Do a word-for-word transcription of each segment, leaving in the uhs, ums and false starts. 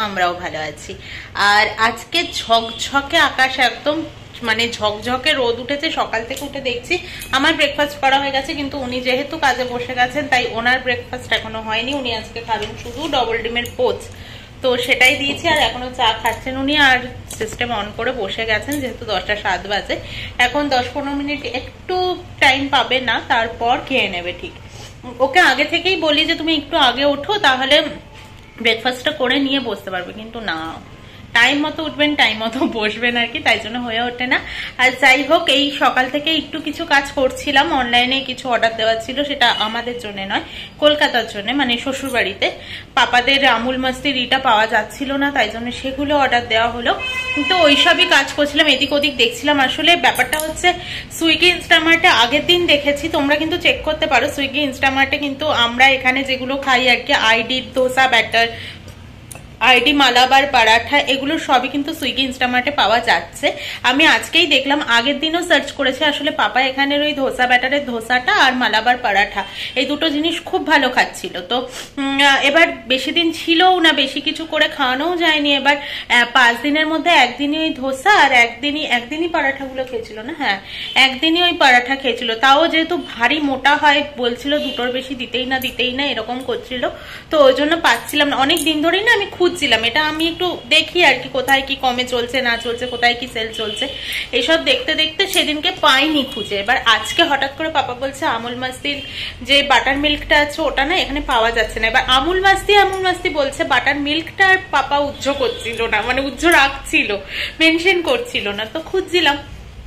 আমরাও ভালো আছি। আর আজকে ঝকঝকে আকাশ, একদম মানে ঝকঝকে রোদ উঠেছে। সকাল থেকে উঠে দেখছি আমার ব্রেকফাস্ট করা হয়ে গেছে, কিন্তু উনি যেহেতু কাজে বসে গেছেন তাই ওনার ব্রেকফাস্ট এখনো হয়নি। উনি আজকে খাবেন শুধু ডবল ডিমের পোচ, তো সেটাই দিয়েছি। আর এখনো চা খাচ্ছেন উনি, আর সিস্টেম অন করে বসে গেছেন, যেহেতু দশটা সাত বাজে। এখন দশ পনেরো মিনিট একটু টাইম পাবে না, তারপর খেয়ে নেবে। ঠিক ওকে আগে থেকেই বলি যে তুমি একটু আগে ওঠো, তাহলে ব্রেকফাস্টটা করে নিয়ে বসতে পারবে, কিন্তু না, টাইম মতো উঠবেন টাইম মতো বসবেন আর কি, তাই জন্য হয়ে ওঠে না। আর যাই হোক, এই সকাল থেকে একটু কিছু কাজ করছিলাম, অনলাইনে কিছু অর্ডার দেওয়া ছিল, সেটা আমাদের জন্য নয়, কলকাতার জন্য, মানে শ্বশুর বাড়িতে পাপাদের আমুল মাস্তির ইটা পাওয়া যাচ্ছিল না, তাই জন্য সেগুলো অর্ডার দেওয়া হলো। তো ওইসবই কাজ করছিলাম, এদিক ওদিক দেখছিলাম। আসলে ব্যাপারটা হচ্ছে সুইগি ইনস্টামার্টে আগের দিন দেখেছি, তোমরা কিন্তু চেক করতে পারো সুইগি ইনস্টামার্টে, কিন্তু আমরা এখানে যেগুলো খাই আর কি, ID dosa batter, ID Malabar paratha, এগুলো সবই কিন্তু সুইগি ইনস্টামার্টে পাওয়া যাচ্ছে। আমি আজকেই দেখলাম, আগের দিনও সার্চ করেছি। আসলে পাপা এখানের ওই ধোসা ব্যাটারের ধোসাটা আর মালাবার পরাঠা, এই দুটো জিনিস খুব ভালো খাচ্ছিল। তো এবার বেশি দিন ছিলও না, বেশি কিছু করে খাওয়ানোও যায়নি। এবার পাঁচ দিনের মধ্যে একদিনই ওই ধোসা আর একদিনই একদিনই পরাঠাগুলো খেয়েছিল না, হ্যাঁ একদিনই ওই পরাঠা খেয়েছিল। তাও যেহেতু ভারী মোটা হয় বলছিল, দুটোর বেশি দিতেই না দিতেই না এরকম করছিল, তো ওই জন্য পাচ্ছিলাম না। অনেক দিন ধরেই না আমি খুঁজছিলাম, এটা আমি একটু দেখি আর কি কোথায় কি কমে চলছে না চলছে, কোথায় কি সেল চলছে, এসব দেখতে দেখতে সেদিনকে পাইনি খুঁজে। এবার আজকে হঠাৎ করে পাপা বলছে আমুল মাস্তির যে বাটার মিল্কটা আছে ওটা না এখানে পাওয়া যাচ্ছে না। এবার আমুল মাস্তি আমুল মাস্তি বলছে, বাটার মিল্কটা আর পাপা উজ্জ্ব করছিল না, মানে উজ্জ্ব রাখছিল, মেনশন করছিল না। তো খুঁজছিলাম,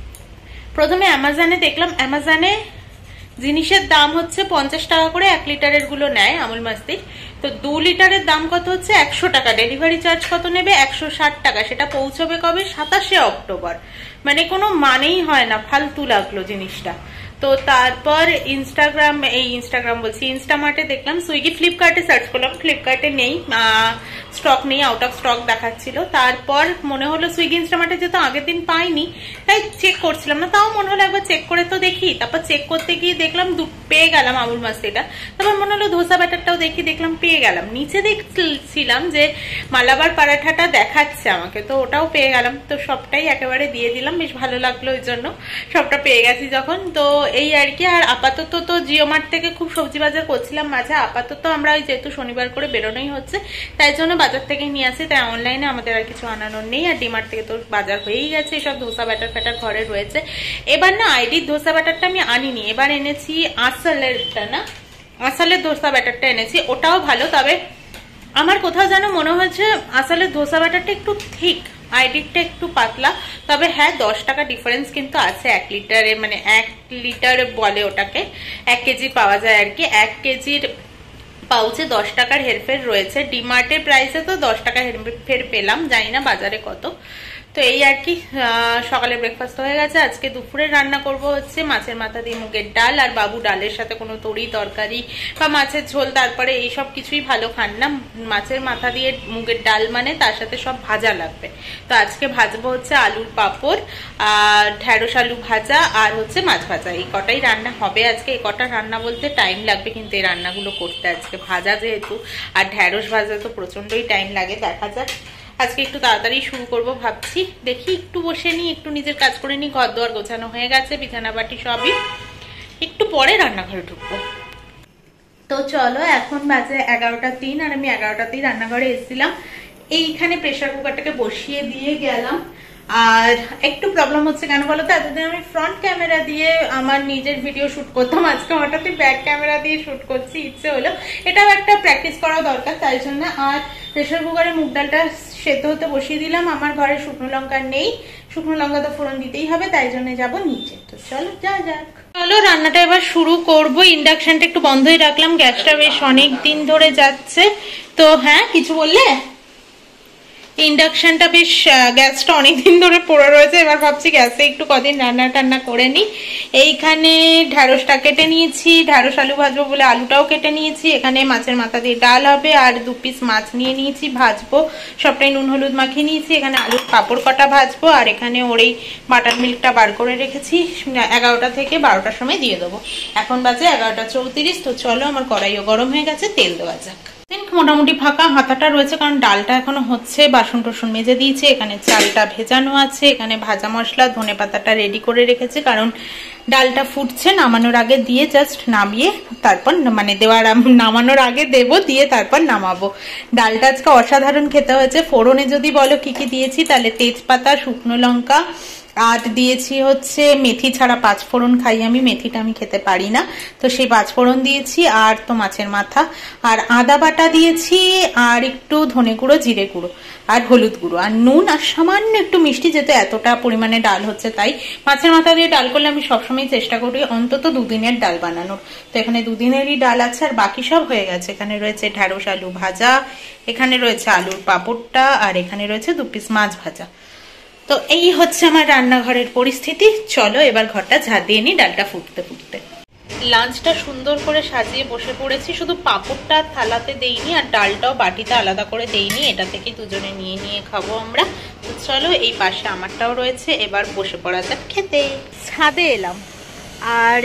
প্রথমে অ্যামাজনে দেখলাম, অ্যামাজনে জিনিসের দাম হচ্ছে পঞ্চাশ টাকা করে, এক লিটারের গুলো নেয় আমুল মাস্তির। তো দু লিটারের দাম কত হচ্ছে একশো টাকা, ডেলিভারি চার্জ কত নেবে একশো ষাট টাকা। সেটা পৌঁছবে কবে, সাতাশে অক্টোবর। মানে কোনো মানেই হয় না, ফালতু লাগলো জিনিসটা। তো তারপর ইনস্টাগ্রাম, এই ইনস্টাগ্রাম বলছি ইনস্টামার্টে দেখলাম, সুইগি ফ্লিপকার্টে সার্চ করলাম, ফ্লিপকার্টে নেই, স্টক নেই, আউট অফ স্টক দেখাচ্ছিল। তারপর মনে হলো সুইগি ইনস্টামার্টে যেহেতু আগের দিন পাইনি, তাই চেক করছিলাম না, তাও মনে হলো একবার চেক করে তো দেখি। তারপর চেক করতে গিয়ে দেখলাম পেয়ে গেলাম আমুল মাস্তিটা। তারপর মনে হলো ধোসা ব্যাটারটাও দেখি, দেখলাম পেয়ে গেলাম। নিচে দেখছিলাম যে মালাবার পরাঠাটা দেখাচ্ছে আমাকে, তো ওটাও পেয়ে গেলাম। তো সবটাই একেবারে দিয়ে দিলাম, বেশ ভালো লাগলো ওই জন্য, সবটা পেয়ে গেছি যখন। তো এই আর কি। আর আপাতত তো জিও মার্ট থেকে খুব সবজি বাজার করছিলাম মাঝে, আপাতত আমরা ওই যেহেতু শনিবার করে বেরোনোই হচ্ছে, তাই জন্য বাজার থেকে নিয়ে আসি, তাই অনলাইনে আমাদের আর কিছু আনানোর নেই। আর ডিমার্ট থেকে তো বাজার হয়েই গেছে, সব ধোসা ব্যাটার ফ্যাটার ঘরে রয়েছে। এবার না আইডির ধোসা ব্যাটারটা আমি আনিনি, এবার এনেছি আসলেরটা, না আসলের ধোসা ব্যাটারটা এনেছি, ওটাও ভালো। তবে আমার কোথাও যেন মনে হয়েছে আসলের ধোসা ব্যাটারটা একটু ঠিক, আইডিটা একটু পাতলা। তবে হ্যাঁ দশ টাকা ডিফারেন্স কিন্তু আছে এক লিটারে, মানে এক লিটার বলে ওটাকে, এক কেজি পাওয়া যায় আর কি, এক কেজির পাউচে দশ টাকার হেরফের রয়েছে। ডিমার্টের প্রাইসে তো দশ টাকা হেরফের পেলাম, জানি না বাজারে কত। তো এই আর কি, সকালে ব্রেকফাস্ট হয়ে গেছে। আজকে দুপুরে রান্না করব হচ্ছে মাছের মাথা দিয়ে মুগের ডাল, আর বাবু ডালের সাথে কোনো তরি তরকারি বা মাছের ঝোল, তারপরে এইসব কিছুই ভালো খান না। মাছের মাথা দিয়ে মুগের ডাল মানে তার সাথে সব ভাজা লাগবে। তো আজকে ভাজবো হচ্ছে আলুর পাঁপড়, আর ঢেঁড়স আলু ভাজা, আর হচ্ছে মাছ ভাজা, এই কটাই রান্না হবে আজকে। এই কটা রান্না বলতে টাইম লাগবে কিন্তু এই রান্নাগুলো করতে, আজকে ভাজা যেহেতু, আর ঢেঁড়স ভাজা তো প্রচন্ডই টাইম লাগে। দেখা যাক, আজকে একটু তাড়াতাড়ি শুরু করব ভাবছি, দেখি একটু বসে নিই, একটু নিজের কাজ করে নিই। ঘর দোয়ার গোছানো হয়ে গেছে, বিছানা বাটি সবই, একটু পরে রান্নাঘরে ঢুকবো। তো চলো, এখন বাজে এগারোটা তিন, আর আমি এগারোটাতেই রান্নাঘরে এসেছিলাম। এইখানে প্রেসার কুকারটাকে বসিয়ে দিয়ে গেলাম। আর একটু প্রবলেম হচ্ছে কেন বলো তো, এতদিন আমি ফ্রন্ট ক্যামেরা দিয়ে আমার নিজের ভিডিও শুট করতাম, আজকে হঠাৎই ব্যাক ক্যামেরা দিয়ে শুট করছি, ইচ্ছে হলো। এটাও একটা প্র্যাকটিস করা দরকার, তাই জন্য। আর প্রেসার কুকারে মুগ ডালটা সেদ্ধ হতে বসিয়ে দিলাম। আমার ঘরে শুকনো লঙ্কা নেই, শুকনো লঙ্কা তো ফোড়ন দিতেই হবে, তাই জন্য যাবো নিচে। তো চলো যা যাক, চলো রান্নাটা এবার শুরু করব। ইন্ডাকশনটা একটু বন্ধই রাখলাম, গ্যাসটা বেশ অনেক দিন ধরে যাচ্ছে। তো হ্যাঁ কিছু বললে? ইন্ডাকশনটা বেশ, গ্যাসটা অনেকদিন ধরে পড়ে রয়েছে, এবার ভাবছি গ্যাসে একটু কদিন রান্না টান্না করে নিই। এইখানে ঢ্যাঁড়সটা কেটে নিয়েছি, ঢ্যাঁড়স আলু ভাজবো বলে আলুটাও কেটে নিয়েছি। এখানে মাছের মাথা দিয়ে ডাল হবে, আর দু পিস মাছ নিয়ে নিয়েছি, ভাজবো, সবটাই নুন হলুদ মাখিয়ে নিয়েছি। এখানে আলুর পাঁপড় কটা ভাজবো, আর এখানে ওর এই বাটার মিল্কটা বার করে রেখেছি, এগারোটা থেকে বারোটার সময় দিয়ে দেবো। এখন বাজে এগারোটা চৌত্রিশ। তো চলো, আমার কড়াইও গরম হয়ে গেছে, তেল দেওয়া যাক। মোটামুটি ফাঁকা, হাতাটা রয়েছে কারণ ডালটা এখনো হচ্ছে। বাসন টাসন মেজে দিয়েছে, এখানে চালটা ভেজানো আছে, এখানে ভাজা মশলা ধনে পাতাটা রেডি করে রেখেছে কারণ ডালটা ফুটছে, নামানোর আগে দিয়ে জাস্ট নামিয়ে তারপর মানে দেওয়ার নামানোর আগে দেবো, দিয়ে তারপর নামাবো। ডালটা আজকে অসাধারণ খেতে হয়েছে। ফোড়নে যদি বলো কি কি দিয়েছি, তাহলে তেজপাতা, শুকনো লঙ্কা আর দিয়েছি হচ্ছে মেথি ছাড়া পাঁচ ফোড়ন খাই আমি, মেথিটা আমি খেতে পারি না, তো সেই পাঁচ ফোড়ন দিয়েছি আর তো মাছের মাথা আর আদা বাটা দিয়েছি আর একটু ধনে গুঁড়ো, জিরে গুঁড়ো আর হলুদ গুঁড়ো আর নুন আর সামান্য একটু মিষ্টি, যেহেতু এতটা পরিমাণে ডাল হচ্ছে তাই। মাছের মাথা দিয়ে ডাল করলে আমি সবসময় চেষ্টা করি অন্তত দুদিনের ডাল বানানোর, তো এখানে দুদিনেরই ডাল আছে আর বাকি সব হয়ে গেছে। এখানে রয়েছে ঢ্যাঁড়স আলু ভাজা, এখানে রয়েছে আলুর পাঁপড়টা আর এখানে রয়েছে দু পিস মাছ ভাজা। তো এই হচ্ছে আমার রান্নাঘরের পরিস্থিতি। চলো এবার ঘরটা ঝাড় দিয়ে নি ডালটা ফুটতে ফুটতে। লাঞ্চটা সুন্দর করে সাজিয়ে বসে পড়েছি, শুধু পাঁপড়টা থালাতে দেইনি আর ডালটাও বাটিতে আলাদা করে দেইনি, এটা থেকে দুজনে নিয়ে নিয়ে খাবো আমরা। তো চলো এই পাশে আমারটাও রয়েছে, এবার বসে পড়া যাক খেতে। ছাদে এলাম আর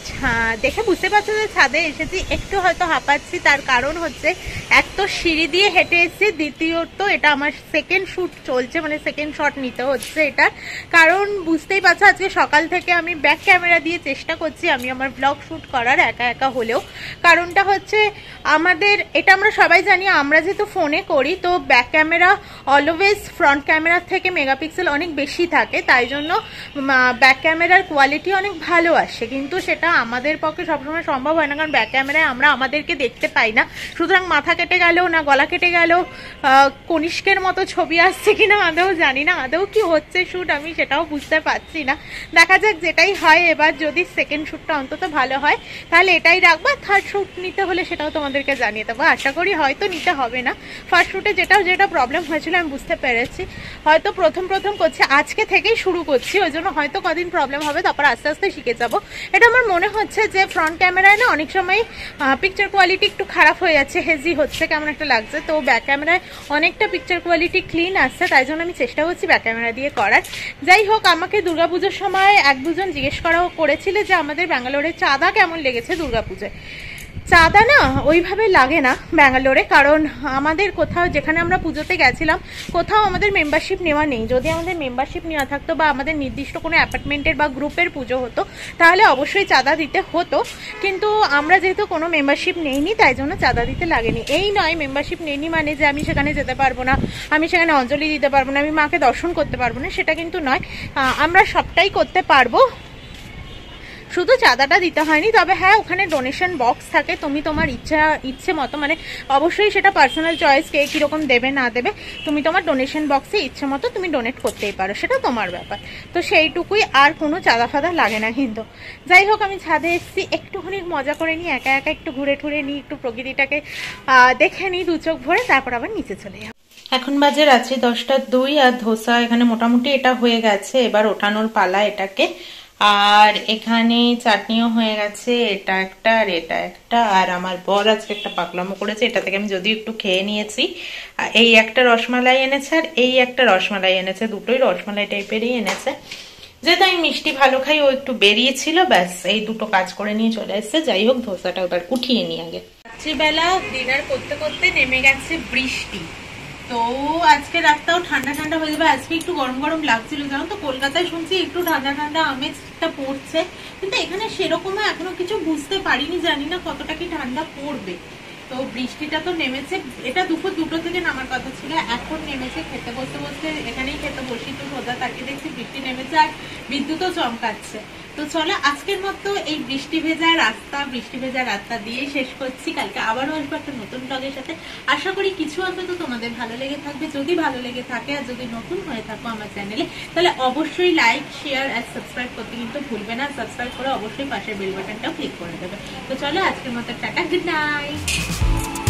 দেখে বুঝতে পারছো যে ছাদে এসেছি, একটু হয়তো হাঁপাচ্ছি, তার কারণ হচ্ছে এক তো সিঁড়ি দিয়ে হেঁটে এসেছি, দ্বিতীয়ত এটা আমার সেকেন্ড শ্যুট চলছে, মানে সেকেন্ড শট নিতে হচ্ছে এটার কারণ বুঝতেই পারছো আজকে সকাল থেকে আমি ব্যাক ক্যামেরা দিয়ে চেষ্টা করছি আমি আমার ব্লগ শ্যুট করার একা একা হলেও। কারণটা হচ্ছে আমাদের এটা আমরা সবাই জানি, আমরা যেহেতু ফোনে করি তো ব্যাক ক্যামেরা অলওয়েজ ফ্রন্ট ক্যামেরার থেকে মেগাপিক্সেল অনেক বেশি থাকে, তাই জন্য ব্যাক ক্যামেরার কোয়ালিটি অনেক ভালো আসে, কিন্তু সেটা আমাদের পক্ষে সবসময় সম্ভব হয় না কারণ ব্যাক ক্যামেরায় আমরা আমাদেরকে দেখতে পাই না। সুতরাং মাথা কেটে গেল না গলা কেটে গেল, কনিষ্কের মতো ছবি আসছে কিনা আদৌ জানি না, আদৌ কি হচ্ছে শ্যুট আমি সেটাও বুঝতে পারছি না। দেখা যাক যেটাই হয়, এবার যদি সেকেন্ড শ্যুটটা অন্তত ভালো হয় তাহলে এটাই রাখবো, থার্ড শ্যুট নিতে হলে সেটাও তোমাদেরকে জানিয়ে দেবো। আশা করি হয়তো নিতে হবে না, ফার্স্ট শ্যুটে যেটাও যেটা প্রবলেম হয়েছিল আমি বুঝতে পেরেছি, হয়তো প্রথম প্রথম করছি, আজকে থেকেই শুরু করছি, ওই জন্য হয়তো কদিন প্রবলেম হবে, তারপর আস্তে আস্তে শিখে যাবো। এটা আমার মনে হচ্ছে যে ফ্রন্ট ক্যামেরায় না অনেক সময় পিকচার কোয়ালিটি একটু খারাপ হয়ে যাচ্ছে, হেজি হচ্ছে, কেমন একটা লাগছে, তো ব্যাক ক্যামেরায় অনেকটা পিকচার কোয়ালিটি ক্লিন আসছে, তাই জন্য আমি চেষ্টা করছি ব্যাক ক্যামেরা দিয়ে করার। যাই হোক, আমাকে দুর্গাপুজোর সময় এক দুজন জিজ্ঞেস করাও করেছিল যে আমাদের ব্যাঙ্গালোরে চাঁদা কেমন লেগেছে দুর্গাপুজোয়। চাঁদা না ওইভাবে লাগে না ব্যাঙ্গালোরে, কারণ আমাদের কোথাও যেখানে আমরা পুজোতে গেছিলাম কোথাও আমাদের মেম্বারশিপ নেওয়া নেই। যদি আমাদের মেম্বারশিপ নেওয়া থাকতো বা আমাদের নির্দিষ্ট কোনো অ্যাপার্টমেন্টের বা গ্রুপের পুজো হতো তাহলে অবশ্যই চাঁদা দিতে হতো, কিন্তু আমরা যেহেতু কোনো মেম্বারশিপ নেইনি তাই জন্য চাঁদা দিতে লাগেনি। এই নয় মেম্বারশিপ নেইনি মানে যে আমি সেখানে যেতে পারবো না, আমি সেখানে অঞ্জলি দিতে পারবো না, আমি মাকে দর্শন করতে পারবো না, সেটা কিন্তু নয়, আমরা সবটাই করতে পারবো, শুধু চাঁদাটা দিতে হয়নি। তবে হ্যাঁ, ওখানে ডোনেশন বক্স থাকে, তুমি তোমার ইচ্ছা ইচ্ছে মতো, মানে অবশ্যই সেটা পার্সোনাল চয়েস, কে কীরকম দেবে না দেবে, তুমি তোমার ডোনেশন বক্সে ইচ্ছে মতো তুমি ডোনেট করতেই পারো, সেটা তোমার ব্যাপার। তো সেইটুকুই, আর কোনো চাঁদা ফাদা লাগে না কিন্তু। যাই হোক, আমি ছাদে এসেছি, একটুখানি মজা করে নিই, একা একা একটু ঘুরে ঠুরে নিই, একটু প্রকৃতিটাকে দেখে নিই দু চোখ ভরে, তারপর আবার নিচে চলে যাই। এখন বাজে রাত্রি দশটা দুই আর ধোসা এখানে মোটামুটি এটা হয়ে গেছে, এবার ওঠানোর পালা এটাকে। আর এখানে চাটনিও হয়ে গেছে, এটা একটা আর এটা একটা, আর আমার বর আজকে একটা পাকলামো করেছে, এটা থেকে আমি যদিও একটু খেয়ে নিয়েছি। এই একটা রসমালাই এনেছে আর এই একটা রসমালাই এনেছে, দুটোই রসমালাই টাইপেরই এনেছে, যেহেতু আমি মিষ্টি ভালো খাই, ও একটু বেরিয়েছিল, ব্যাস এই দুটো কাজ করে নিয়ে চলে এসছে। যাই হোক, ধোসাটা এবার উঠিয়ে নিই আগে। রাত্রিবেলা ডিনার করতে করতে নেমে গেছে বৃষ্টি, তো আজকে রাতটাও ঠান্ডা ঠান্ডা হয়ে যাবে। আজকে একটু গরম গরম লাগছিল, জানো তো, কলকাতায় শুনছি একটু ঠান্ডা ঠান্ডা আমেজটা পড়ছে, কিন্তু এখানে সেরকম এখনো কিছু বুঝতে পারিনি, জানি না কতটা কি ঠান্ডা পড়বে। তো বৃষ্টিটা তো নেমেছে, এটা দুপুর দুটো থেকে নামার কথা ছিল, এখন নেমেছে। খেতে বসতে বসতে এখানেই খেতে বসি, তো সোজা তাকিয়ে দেখছি বৃষ্টি নেমেছে আর বিদ্যুৎও চমকাচ্ছে। তো চলো আজকের মতো এই বৃষ্টি ভেজা রাস্তা বৃষ্টি ভেজা রাস্তা দিয়েই শেষ করছি। কালকে আবারও আসবো একটা নতুন ব্লগের সাথে, আশা করি কিছু অন্তত তোমাদের ভালো লেগে থাকবে। যদি ভালো লেগে থাকে আর যদি নতুন হয়ে থাকো আমার চ্যানেলে, তাহলে অবশ্যই লাইক শেয়ার আর সাবস্ক্রাইব করতে কিন্তু ভুলবে না। সাবস্ক্রাইব করে অবশ্যই পাশের বেল বাটনটাও ক্লিক করে দেবে। তো চলো আজকের মতো টাটা, গুড নাইট।